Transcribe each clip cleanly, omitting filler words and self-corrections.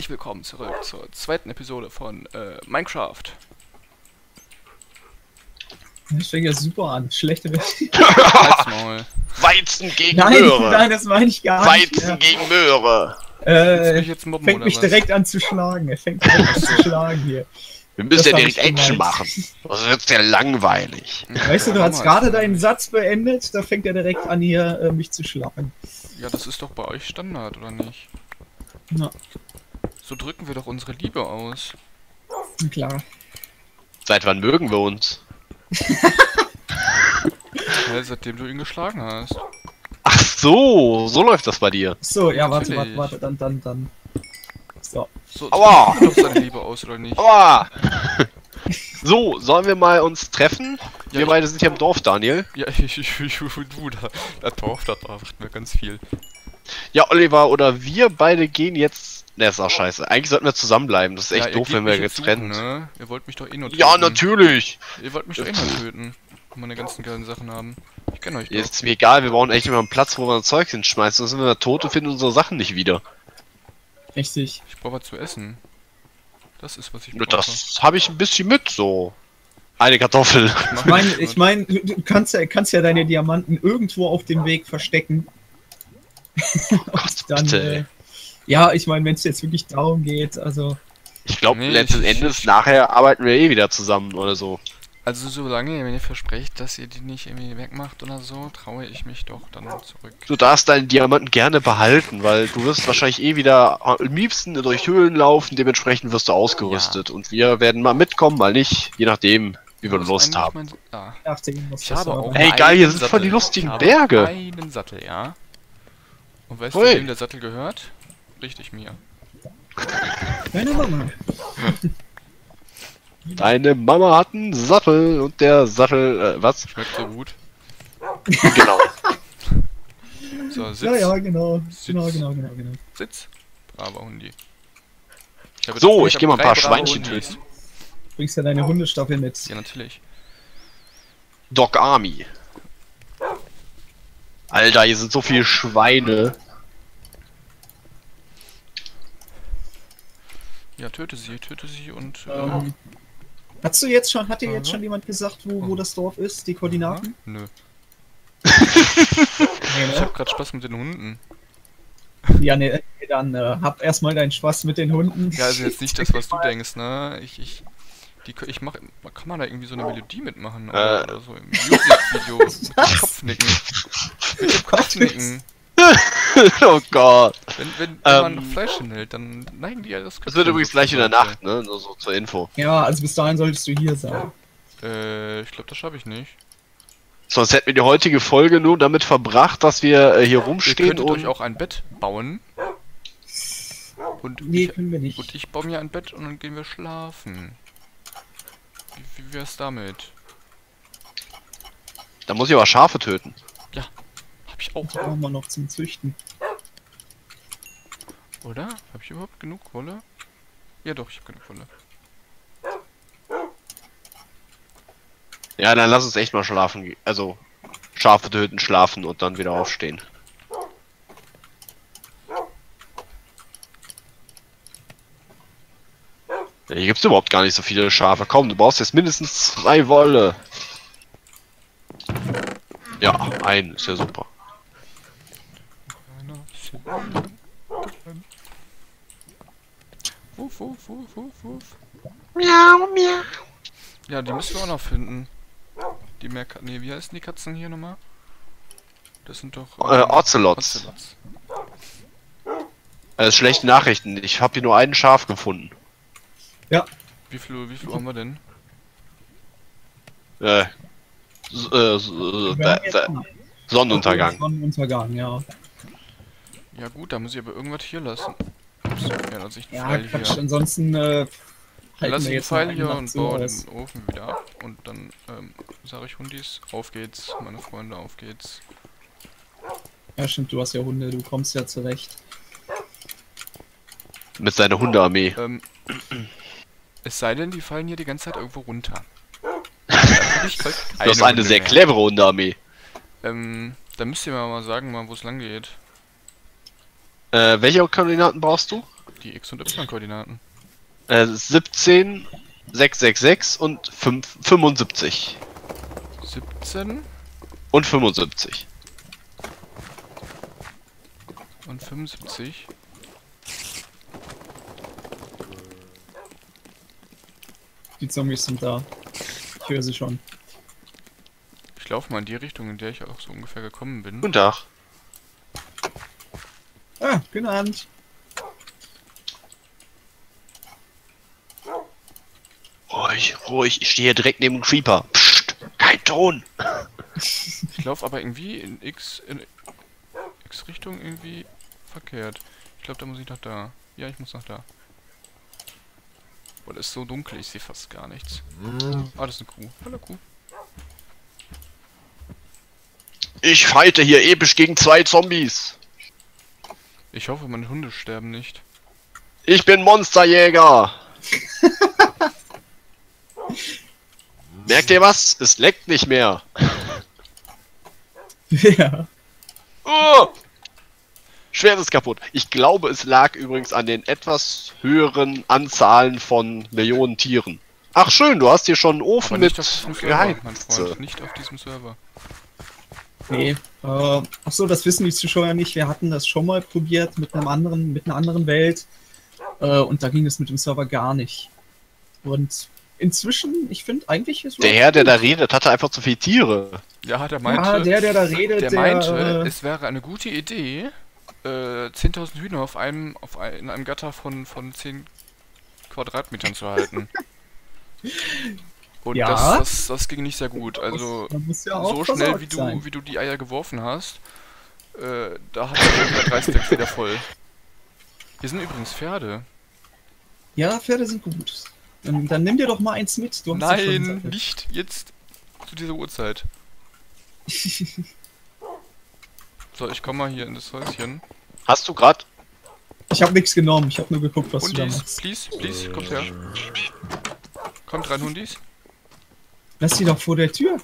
Herzlich willkommen zurück zur zweiten Episode von Minecraft. Das fängt ja super an. Schlechte Version. Halt's Maul. Weizen gegen Nein, Möhre. nein, das meine ich gar nicht. Weizen gegen Möhre. Willst du mich jetzt mobben, Fängt oder mich was? direkt an zu schlagen. Er fängt direkt an zu schlagen hier. Wir müssen Das ja hab direkt ich gemeint. Action machen. Das wird ja langweilig. Weißt du, du Ja, hast Hammer. gerade deinen Satz beendet, da fängt er direkt an hier mich zu schlagen. Ja, das ist doch bei euch Standard, oder nicht? Na, So drücken wir doch unsere Liebe aus. klar. Seit wann mögen wir uns? Ja, seitdem du ihn geschlagen hast. Ach so, so läuft das bei dir. So, ja, warte, Natürlich. warte, dann. So. So Aua! drücken wir doch seine Liebe aus, oder nicht? Aua! So, sollen wir mal uns treffen? Ja, Wir ich- beide sind hier im Dorf, Daniel. Ja, du, da taucht da macht mir ganz viel. Ja, Oliver, oder wir beide gehen jetzt... Ne, ist auch scheiße. Eigentlich sollten wir zusammenbleiben. Das ist echt Ja, ihr doof, geht wenn wir mich jetzt getrennt... suchen, ne? Ihr wollt mich doch eh nur töten. Ja, natürlich! Ihr wollt mich doch eh nur töten. Und meine ganzen geilen Sachen haben. Ich kenne euch doch. Ist mir egal, wir brauchen echt immer einen Platz, wo wir ein Zeug hinschmeißen. Sonst sind wir tot und finden unsere Sachen nicht wieder. Richtig. Ich brauche was zu essen. Das ist, was ich Ja, brauche. das habe ich ein bisschen mit, so. Eine Kartoffel. Ich meine, du kannst ja deine Diamanten irgendwo auf dem Weg verstecken. Gott, Dann, bitte. ja, ich meine, wenn es jetzt wirklich darum geht, also... Ich glaube, Nee, letzten ich- Endes, nachher arbeiten wir eh wieder zusammen oder so. Also solange, wenn ihr versprecht, dass ihr die nicht irgendwie wegmacht oder so, traue ich mich doch dann zurück. Du darfst deinen Diamanten gerne behalten, weil du wirst wahrscheinlich eh wieder am liebsten durch Höhlen laufen, dementsprechend wirst du ausgerüstet. Und wir werden mal mitkommen, mal nicht, je nachdem, wie wir Das ist Lust eigentlich haben. mein- was Ich habe auch Hey, einen geil, hier sind Sattel. voll die lustigen Ich habe Berge. einen Sattel, ja. Und weißt Hui. du, wem der Sattel gehört? Richtig mir. Deine Mama. Deine Mama hat einen Sattel und der Sattel, was? Schmeckt so gut. Genau. So, Sitz. Ja, genau. Sitz. Genau. Sitz. Braver Hundi. habe So, drei- ich geh mal ein drei paar brave Schweinchen Hundis. töten. Du bringst ja deine Hundestaffel mit. Ja, natürlich. Dog Army. Alter, hier sind so viele Schweine. Ja, töte sie und... Hat dir jetzt Aha. schon jemand gesagt, wo das Dorf ist, die Koordinaten? Nö. Nee, Ich ne? hab grad Spaß mit den Hunden. Ja, nee, dann hab erstmal deinen Spaß mit den Hunden. Ja, also jetzt nicht das, was du denkst, ne? Ich mach... Kann man da irgendwie so eine Melodie mitmachen? Oder so im YouTube-Video. Mit dem Kopfnicken. Mit dem Kopfnicken. Oh Gott. Wenn man Fleisch hinhält, dann neigen die ja das Das wird übrigens gleich in der Leute. Nacht, ne? Nur so zur Info. Ja, also bis dahin solltest du hier sein. Ich glaube, das schaffe ich nicht. Sonst hätten wir die heutige Folge nur damit verbracht, dass wir hier Ihr rumstehen könntet euch und... auch ein Bett bauen. Und Nee, können wir nicht. ich baue mir ein Bett und dann gehen wir schlafen. Wie wär's damit? Da muss ich aber Schafe töten. Hab ich auch. Das brauchen wir noch zum Züchten. Oder? Hab ich überhaupt genug Wolle? Ja doch, ich habe genug Wolle. Ja, dann lass uns echt mal schlafen. Also, Schafe töten, schlafen und dann wieder aufstehen. Ja, hier gibt's überhaupt gar nicht so viele Schafe. Komm, du brauchst jetzt mindestens 2 Wolle. Ja, ein ist ja super. Wuff, wuff, wuff, wuff, wuff. Miau, miau. Ja, die müssen wir auch noch finden. Die nee, wie heißen die Katzen hier nochmal? Das sind doch... Ocelots. Ocelots. Schlechte Nachrichten. Ich habe hier nur einen Schaf gefunden. Wie viel haben wir denn? Sonnenuntergang. Sonnenuntergang, ja. Ja gut, da muss ich aber irgendwas hier lassen. Ups, ja, lass ich den Ja, Pfeil Quatsch, hier. ansonsten Lass halten ich wir den jetzt Pfeil mal hier eine und Nacht so baue aus. den Ofen wieder ab. Und dann sage ich Hundis, auf geht's, meine Freunde, auf geht's. Ja, stimmt, du hast ja Hunde, du kommst ja zurecht. Mit seiner Hundearmee. Es sei denn, die fallen hier die ganze Zeit irgendwo runter. Du hast eine sehr clevere Hundearmee. Da müsst ihr mir mal sagen, wo es lang geht. Welche Koordinaten brauchst du? die X- und Y-Koordinaten. 17, 666 und 75. 17 Und 75. und 75. Die Zombies sind da. Ich höre sie schon. Ich laufe mal in die Richtung, in der ich auch so ungefähr gekommen bin. Guten Tag. Ah, guten Abend. Ruhig, ruhig, ich stehe hier direkt neben dem Creeper. Psst, kein Ton. Ich laufe aber irgendwie in X-Richtung irgendwie verkehrt. Ich glaube, da muss ich nach da. Ja, ich muss nach da. Boah, das ist so dunkel, ich sehe fast gar nichts. Ah, das ist eine Kuh. Hallo Kuh. Ich fighte hier episch gegen 2 Zombies. Ich hoffe, meine Hunde sterben nicht. Ich bin Monsterjäger. Merkt ihr was? Es leckt nicht mehr. Ja. Oh! Schwert ist kaputt. Ich glaube, es lag übrigens an den etwas höheren Anzahlen von Millionen Tieren. Ach schön, du hast hier schon einen Ofen Aber mit nicht auf diesem Server, mein Geheiz. Freund. Nicht auf diesem Server. Nee. Achso, das wissen die Zuschauer nicht. Wir hatten das schon mal probiert mit einer anderen Welt. Und da ging es mit dem Server gar nicht. Und inzwischen, ich finde eigentlich ist Der Herr, der da redet, hatte einfach zu viele Tiere. Ja, der meinte, ja, der da redet, der meinte, es wäre eine gute Idee, 10.000 Hühner in einem Gatter von 10 Quadratmetern zu halten. Und Ja. das ging nicht sehr gut. Also man muss ja auch so schnell versorgt sein. wie du die Eier geworfen hast, da hat er wieder 3 Stacks wieder voll. Hier sind übrigens Pferde. Ja, Pferde sind gut. Dann nimm dir doch mal eins mit. Du hast ja schon Nein, Sache. nicht jetzt zu dieser Uhrzeit. So, ich komme mal hier in das Häuschen. Hast du grad? Ich habe nichts genommen. Ich habe nur geguckt, was du da Hundis, machst. please, kommt her. Kommt rein, Hundis. Lass die doch vor der Tür.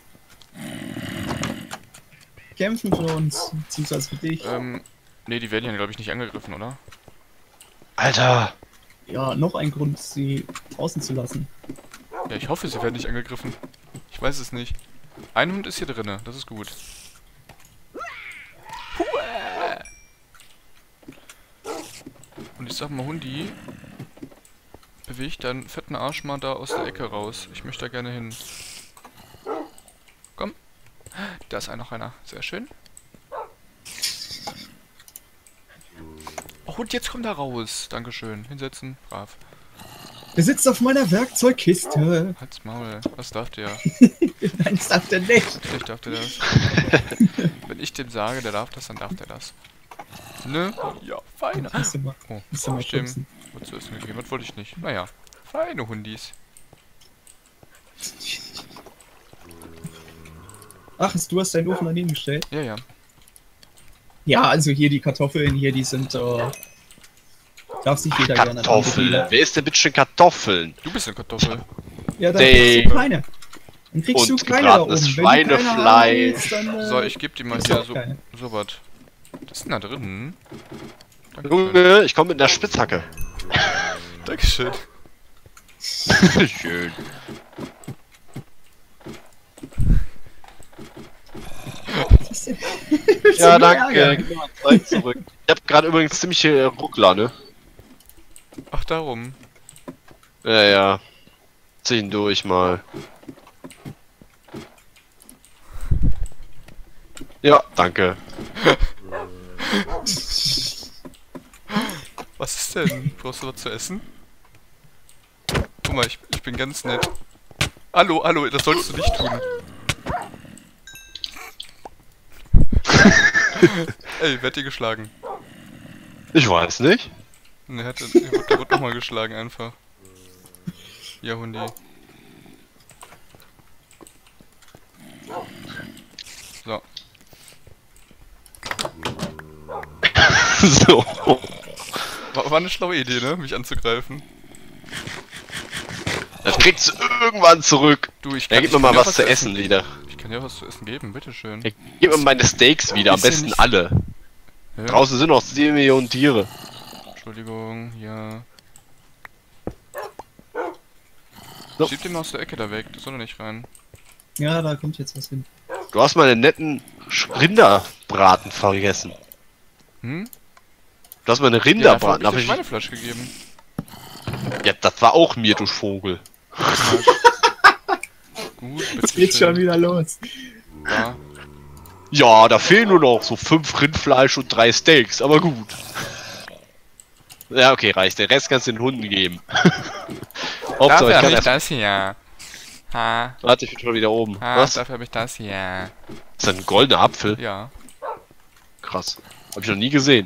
Kämpfen für uns, beziehungsweise für dich. Nee, die werden ja, glaube ich, nicht angegriffen, oder? Alter. Ja, noch ein Grund, sie draußen zu lassen. Ja, ich hoffe, sie werden nicht angegriffen. Ich weiß es nicht. Ein Hund ist hier drinne, das ist gut. Huä! Und ich sag mal, Hundi, bewegt deinen fetten Arsch mal da aus der Ecke raus. Ich möchte da gerne hin. Komm. Da ist noch einer. Sehr schön. Oh, und jetzt kommt er raus. Dankeschön. Hinsetzen. Brav. Der sitzt auf meiner Werkzeugkiste. Halt's Maul. Was darf der? Nein, das darf der nicht. Natürlich darf der das. Wenn ich dem sage, der darf das, dann darf der das. Ne? Ja, fein. Musst du mal, Oh, musst du mal hab ich dem schubsen. was zu essen gegeben? Das wollte ich nicht. Naja, feine Hundis. Ach, du hast deinen Ofen daneben gestellt? Ja, ja. Ja, also hier die Kartoffeln hier, die sind, darf sich jeder gerne Kartoffeln. anbieten. Wer ist denn bitte schon Kartoffeln? Du bist eine Kartoffel. Ja, dann Nee. kriegst du keine. Dann kriegst Und du keine da oben. gebratenes Wenn du keine haben Schweinefleisch. willst, dann, So, ich geb dir mal kriegst hier du auch so keine. was. Was ist denn da drin? Dankeschön. Junge, ich komme mit einer Spitzhacke. Dankeschön. Schön. Was denn? Ja, So danke. Ärger. Gib mir mal Zeit zurück. Ich hab gerade übrigens ziemliche Ruckler, ne? Ach, darum. Ja, ja. Zieh ihn durch mal. Ja, danke. Was ist denn? Brauchst du was zu essen? Guck mal, ich bin ganz nett. Hallo, hallo, das solltest du nicht tun. Ey, werd dir geschlagen. Ich weiß nicht. Ne, der wird nochmal geschlagen einfach. Ja, Hundi. So. So. War eine schlaue Idee, ne? Mich anzugreifen. Das kriegst du irgendwann zurück. Du, ich Ja, gib mir ich mal kann dir was zu essen wieder. Ich kann dir was zu essen geben, bitteschön. Ja, gib mir meine Steaks wieder, am Ist ja besten nicht- alle. Ja. Draußen sind noch 7 Millionen Tiere. Entschuldigung, hier. So. Schieb den mal aus der Ecke da weg, das soll doch nicht rein. Ja, da kommt jetzt was hin. Du hast meine netten Rinderbraten vergessen. Hm? Du hast meine Ja, Rinderbraten. hab ich Ja, dir Schweinefleisch gegeben. ja, das war auch mir, du Vogel. Gut, Es geht schon wieder los. Ja. Ja, da fehlen nur noch so 5 Rindfleisch und 3 Steaks, aber gut. Ja, okay, reicht. Den Rest kannst du den Hunden geben. Hauptsache, ich kann erst... das hier. Ha, Warte, ich bin schon wieder oben. Was? dafür habe ich das hier. Ist das ein goldener Apfel? Ja. Krass. Hab ich noch nie gesehen.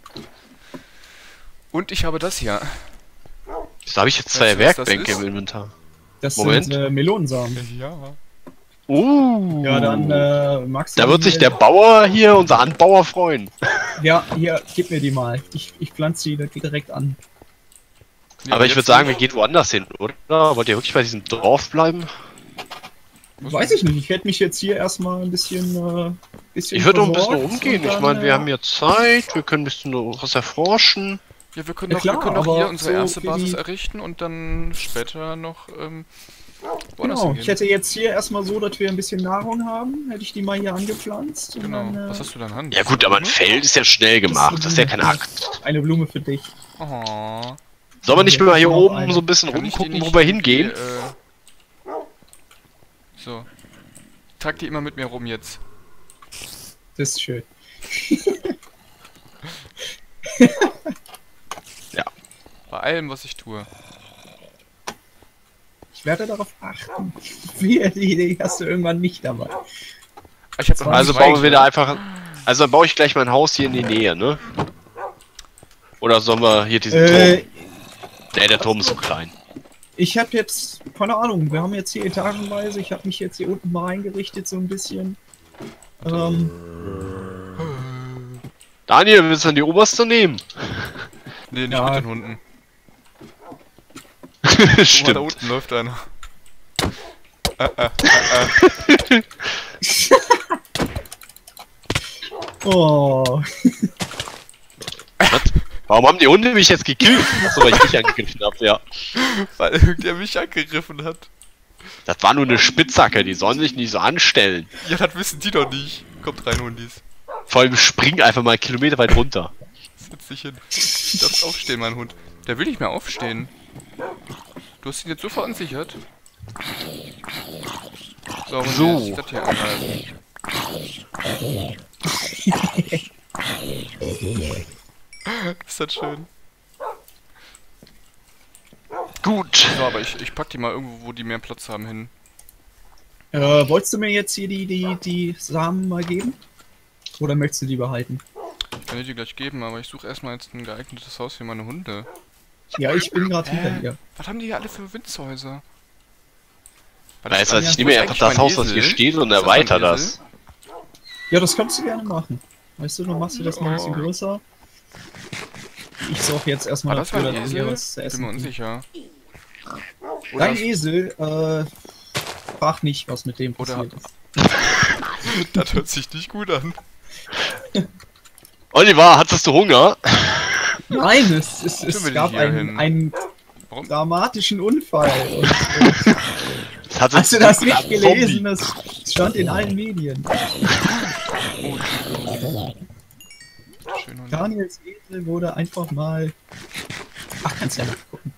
Und ich habe das hier. Da habe ich jetzt 2 Weißt du, was das Werkbänke ist? im Inventar. Das Moment. sind Melonensamen. Ja. Ja, dann magst du... Da wird sich der Bauer hier, unser Anbauer, freuen. Ja, hier, gib mir die mal. Ich pflanze die direkt an. Aber ich würde sagen, wir gehen woanders hin, oder? Wollt ihr wirklich bei diesem Dorf bleiben? Weiß ich nicht, ich hätte mich jetzt hier erstmal ein bisschen... Ich würde noch ein bisschen versorgt umgehen. und Ich dann, meine, wir haben ja Zeit, wir können ein bisschen was erforschen. Ja, wir können Ja, doch, klar, wir können doch aber hier unsere so erste für Basis die- errichten und dann später noch woanders Genau, hingehen. ich hätte jetzt hier erstmal so, dass wir ein bisschen Nahrung haben, hätte ich die mal hier angepflanzt. Und Genau. dann, Was hast du da in der Hand? Ja gut, aber ein Feld ist ja schnell gemacht. Das ist ja kein Akt. eine Blume für dich. Oh. Sollen wir nicht mal hier Noch oben eine. so ein bisschen Kann ich die rumgucken, nicht wo wir hingehen? So. Trag die immer mit mir rum jetzt. Das ist schön. Bei allem, was ich tue. Ich werde darauf achten. Die Idee hast du irgendwann nicht dabei. Ich habe noch Also zwei bauen wir wieder hier. einfach... Also dann baue ich gleich mein Haus hier in die Nähe, ne? Oder sollen wir hier diesen Turm? Der Turm ist so klein. Ich habe jetzt, keine Ahnung, wir haben jetzt hier etagenweise, ich habe mich jetzt hier unten mal eingerichtet so ein bisschen. Daniel, willst du dann die oberste nehmen? Nee, nicht Ja. mit den Hunden. Guck mal, da Stimmt. unten läuft einer. Oh, Warum haben die Hunde mich jetzt gekillt? Achso, weil ich dich angegriffen habe, ja. Weil irgendwer mich angegriffen hat. Das war nur eine Spitzhacke, die sollen sich nicht so anstellen. Ja, das wissen die doch nicht. Kommt rein, Hundis. Vor allem spring einfach mal kilometerweit runter. Setz dich hin. Du darfst aufstehen, mein Hund. Der will nicht mehr aufstehen. Du hast ihn jetzt so verunsichert. So, und So. jetzt das hier anhalten. Ist das schön. Gut. So, aber ich pack die mal irgendwo, wo die mehr Platz haben, hin. wolltest du mir jetzt hier die Samen mal geben? Oder möchtest du die behalten? Ich kann dir die gleich geben, aber ich suche erstmal jetzt ein geeignetes Haus für meine Hunde. Ja, ich bin gerade hinter dir. Was haben die hier alle für Winzhäuser? Weißt du, ich nehme mir einfach das Haus, was hier steht und Ist das erweitere ein das. Esel? Ja, das kannst du gerne machen. Weißt du, dann machst du das mal ein bisschen größer. Ich sorge jetzt War erstmal das dafür, ein dass wir Esel? was zu Ich bin essen mir kriegen. unsicher. Dein Oder, Esel, frag nicht, was mit dem Oder- passiert ist. das hört sich nicht gut an. Oliver, hattest du Hunger? Nein, es Tun wir die gab hier hin? einen Warum? dramatischen Unfall. Und, Das hast du das nicht Zombie. gelesen? Das stand in allen Medien. Oh, schön. Hund. Daniels Esel wurde einfach mal... Ach, kannst ja nachgucken.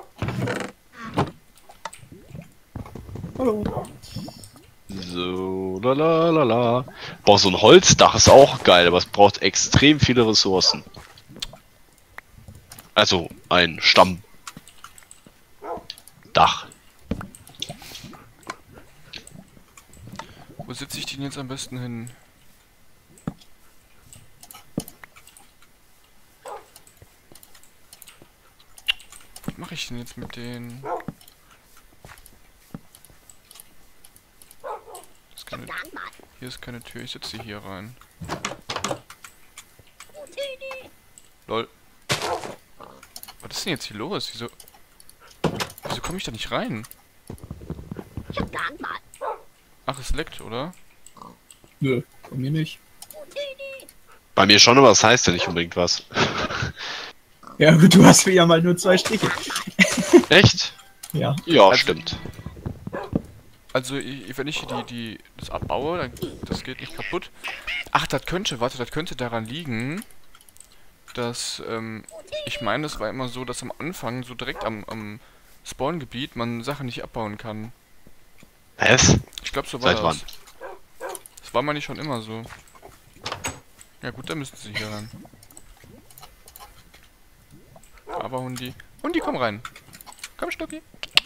Hallo. So, la. Boah, so ein Holzdach ist auch geil, aber es braucht extrem viele Ressourcen. Also, ein Stammdach. Wo setze ich den jetzt am besten hin? Was mache ich denn jetzt mit den? Das ist keine, hier ist keine Tür, ich setze sie hier rein. Lol. Was ist denn jetzt hier los? Wieso komme ich da nicht rein? Ach, es leckt, oder? Nö, bei mir nicht. Bei mir schon, aber das heißt ja nicht unbedingt was. Ja gut, du hast ja mal nur 2 Striche. Echt? Ja. Ja, Also- stimmt. Also, wenn ich hier das abbaue, dann das geht nicht kaputt. Ach, das könnte daran liegen, dass, ich meine, das war immer so, dass am Anfang, so direkt am Spawngebiet, man Sachen nicht abbauen kann. Was? Ich glaube, so war Seit das. wann? Das war mal nicht schon immer so. Ja gut, dann müssen sie hier ran. Aber Hundi. Hundi, komm rein. Komm, Stucki.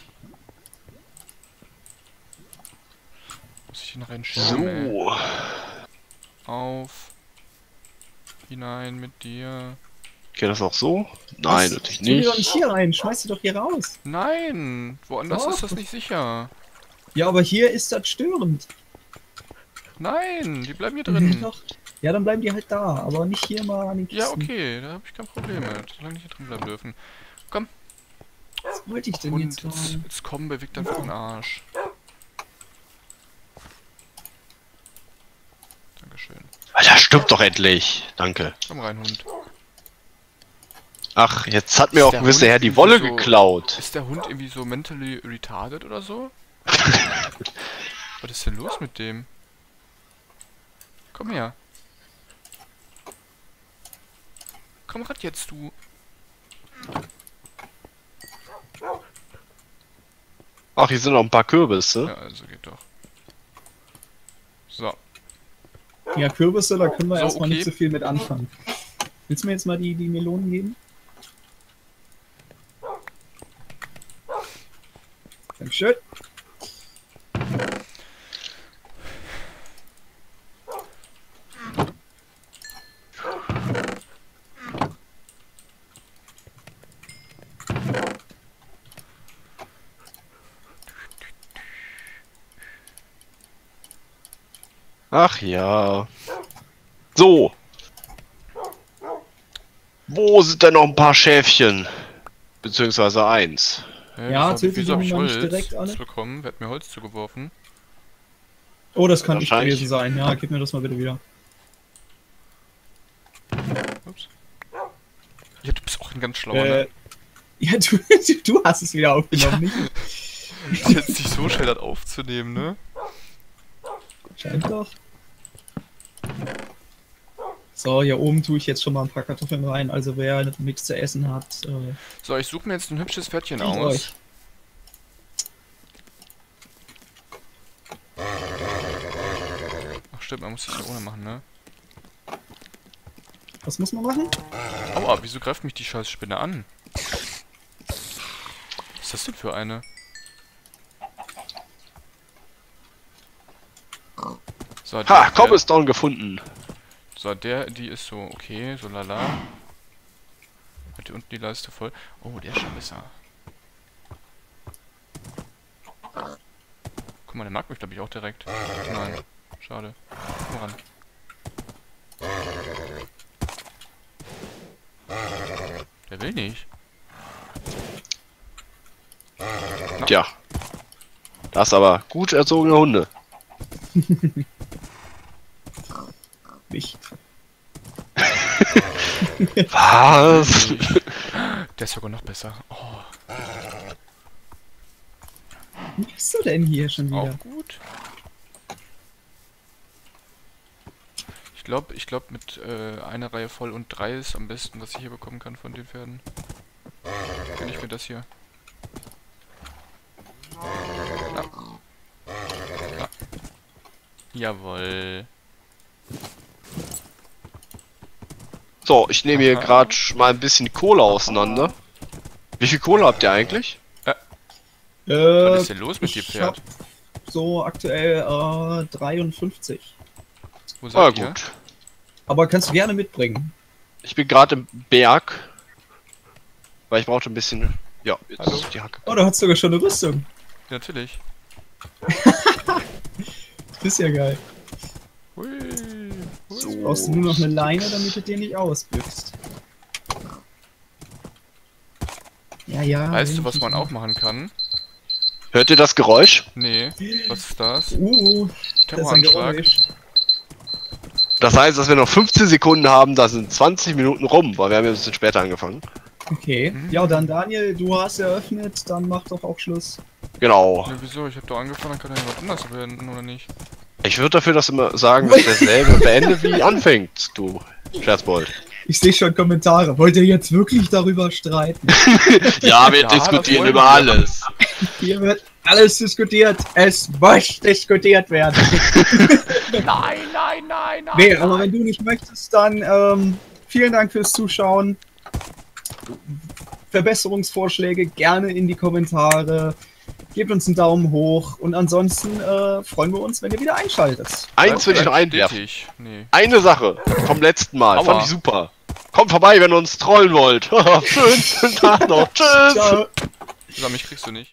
Muss ich ihn reinschieben, ey. So. Auf. Hinein mit dir. Geht das auch so? Nein, Was? natürlich Tu die doch nicht nicht. hier rein, schmeiß die doch hier raus. Nein! Woanders Doch. ist das nicht sicher. Ja, aber hier ist das störend. Nein, die bleiben hier Mhm. drin. Doch. Ja, dann bleiben die halt da, aber nicht hier mal an den Kisten. Ja, okay, da habe ich kein Problem mit, solange die hier drin bleiben dürfen. Was wollte ich denn Und jetzt jetzt, mal? jetzt kommen bewegt einfach den Arsch. Dankeschön. Alter, stimmt doch endlich. Danke. Komm rein, Hund. Ach, jetzt hat mir Ist auch der ein gewisser Hund Herr die irgendwie Wolle so- geklaut. Ist der Hund irgendwie so mentally retarded oder so? Was ist denn los mit dem? Komm her. Komm ran jetzt, du. Ach, hier sind noch ein paar Kürbisse. Ja, also geht doch. So. Ja, Kürbisse, da können wir So, erstmal okay. nicht so viel mit anfangen. Willst du mir jetzt mal die Melonen geben? Dankeschön. Ach ja. So. Wo sind denn noch ein paar Schäfchen? Beziehungsweise eins. Hä, Ja, wieso töten hab die ich noch nicht Holz direkt alle? bekommen? Wer hat mir Holz zugeworfen? Oh, das kann ich Wahrscheinlich. gewesen sein. Ja, gib mir das mal bitte wieder. Ups. Ja, du bist auch ein ganz schlauer, ne? Ja, du hast es wieder aufgenommen, nicht? Jetzt nicht so schnell das aufzunehmen, ne? Scheint doch. So, hier oben tue ich jetzt schon mal ein paar Kartoffeln rein. Also wer nichts zu essen hat, So, ich suche mir jetzt ein hübsches Pferdchen Bringt aus. euch. Ach stimmt, man muss das ja ohne machen, ne? Was muss man machen? Aua, wieso greift mich die scheiß Spinne an? Was ist das denn für eine? So, Ha, der, Cobblestone gefunden. so, die ist so, okay, so lala. Hat hier unten die Leiste voll. Oh, der ist schon besser. Guck mal, der mag mich, glaube ich, auch direkt. Nein, schade. Komm ran. Der will nicht. Tja. Das aber gut erzogene Hunde. Nicht. Was? Der ist sogar noch besser. Oh, Wie bist du denn hier schon wieder? auch gut. Ich glaube mit einer Reihe voll und 3 ist am besten, was ich hier bekommen kann von den Pferden. Kann ich mir das hier. Ja. Ja. Jawohl. So, ich nehme hier Aha. gerade mal ein bisschen Kohle auseinander. Wie viel Kohle habt ihr eigentlich? Was ist denn los mit dir, ich Pferd? hab so aktuell 53. Wo Ah, seid ihr? gut. Aber kannst du gerne mitbringen. Ich bin gerade im Berg. Weil ich brauchte ein bisschen. Ja, jetzt Hallo? ist die Hacke. Oh, du hast sogar schon eine Rüstung. Ja, natürlich. Das ist ja geil. Hui. Jetzt brauchst du nur noch eine Leine, damit du den nicht ausbüchst. Ja, ja. Weißt du, was man auch machen kann? Hört ihr das Geräusch? Nee. Was ist das? Das ist ein Terroranschlag. Geräusch. Das heißt, dass wir noch 15 Sekunden haben, da sind 20 Minuten rum, weil wir haben ja ein bisschen später angefangen. Okay. Ja, dann Daniel, du hast eröffnet, dann mach doch auch Schluss. Genau. Ja, wieso? Ich habe doch angefangen, dann kann ja was anderes beenden, oder nicht? Ich würde dafür das immer sagen, dass derselbe beendet wie anfängt, du Scherzbold. Ich sehe schon Kommentare. Wollt ihr jetzt wirklich darüber streiten? Ja, wir Ja, diskutieren das über wollen wir. alles. Hier wird alles diskutiert. Es muss diskutiert werden. Nein, nein, nein, nein! Nee, aber wenn du nicht möchtest, dann vielen Dank fürs Zuschauen. Verbesserungsvorschläge gerne in die Kommentare. Gebt uns einen Daumen hoch und ansonsten freuen wir uns, wenn ihr wieder einschaltet. Eins will ich noch einwerfen. Stetig. Nee. Eine Sache vom letzten Mal, Aua. fand ich super. Kommt vorbei, wenn ihr uns trollen wollt. Schönen Tag noch. Tschüss. Ciao. Sag, mich kriegst du nicht.